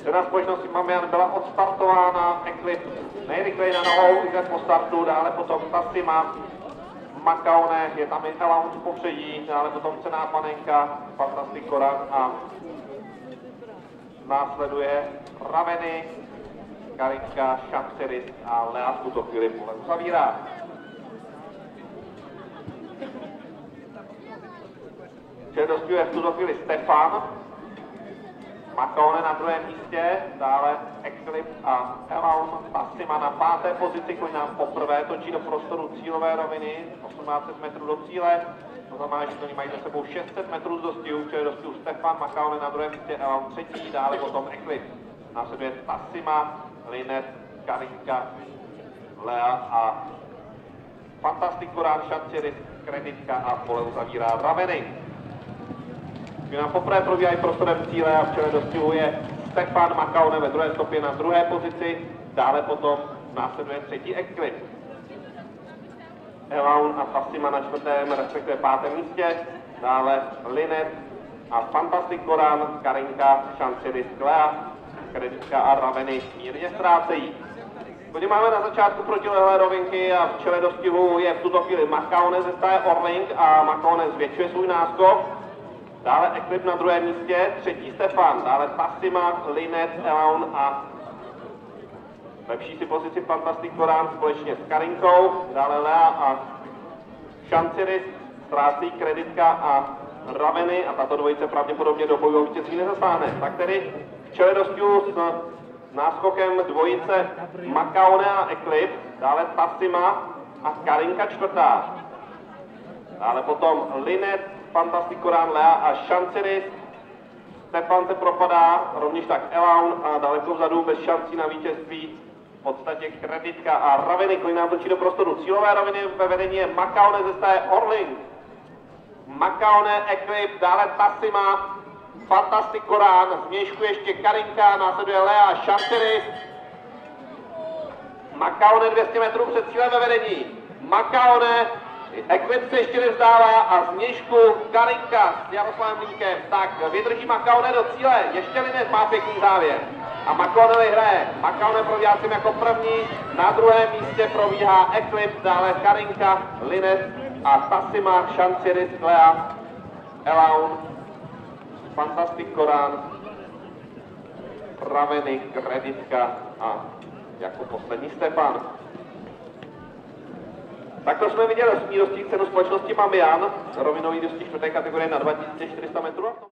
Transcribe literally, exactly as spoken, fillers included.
Žena společnosti Mamian byla odstartována, Eclipse nejrychleji na nohou, hned po startu, dále potom Tassima, Makaone, je tam i Elaun v popředí, dále potom Cenná panenka, Fantastic Koran a následuje Raveny, Karinka, Shantiris a Lea v tuto chvíli pole uzavírá. Předostuje v tuto chvíli Stefan, Makaone na druhém místě, dále Eclipse a Elaun, Tassima na páté pozici, který nám poprvé točí do prostoru cílové roviny, osmnáct set metrů do cíle, to znamená, že oni mají za sebou šest set metrů z dostihu, čili dostihu Stefan, Makaone na druhém místě, Elaun třetí, dále potom Eclipse. Následuje Tassima, Linet, Karinka, Lea a Fantastic Koran, Shantiris, Kreditka a pole uzavírá Raveny. Nám poprvé probíhají prostorem cíle a v čele dostihu je Stefan, Makaone ve druhé stopě na druhé pozici, dále potom následuje třetí Eclipse. Elaun a Tassima na čtvrtém, respektive pátém místě, dále Linet a Fantastic Koran, Karinka, Shantiris, Lea, Kreditka a Raveny mírně ztrácejí. Když máme na začátku protilehlé rovinky a v čele dostihu je v tuto chvíli Makaone ze stáje Orling a Makaone zvětšuje svůj náskok. Dále Eclipse na druhém místě, třetí Stefan, dále Tassima, Linet, Elaun a lepší si pozici Fantastic Koran společně s Karinkou, dále Lea a Shantiris, ztrácí Kreditka a Raveny a tato dvojice pravděpodobně do boju o vítězství nezasáhne. Tak tedy v čele dostihu s náskokem dvojice Makaone a Eclipse, dále Tassima a Karinka čtvrtá. Dále potom Linet, Fantastic Koran, Lea a Shantiris. Stefan se propadá, rovněž tak Elaun a daleko vzadu bez šancí na vítězství v podstatě Kreditka a Raveny, který nám točí do prostoru cílové roviny. Ve vedení je Makaone ze stáje Orling. Makaone, Eclipse, dále Tassima, Fantastic Koran, změšku ještě Karinka, následuje Lea a Shantiris. Makaone dvě stě metrů před cílem ve vedení. Makaone, Eclipse se ještě nevzdává a změšku Karinka s Jaroslavem Línkem. Tak vydrží Makaone do cíle, ještě Linet má pěkný závěr. A Makaone vyhraje. Makaone probíhá si jako první, na druhém místě probíhá Eclipse, dále Karinka, Linet a Tassima, Shantiris, Lea, Elaun, Fantastic Koran, Raveny, Kreditka a jako poslední Stefan. Takto jsme viděli osmý dostih cenu společnosti Mamian, rovinový dostih čtvrté kategorie na dva tisíce čtyři sta metrů.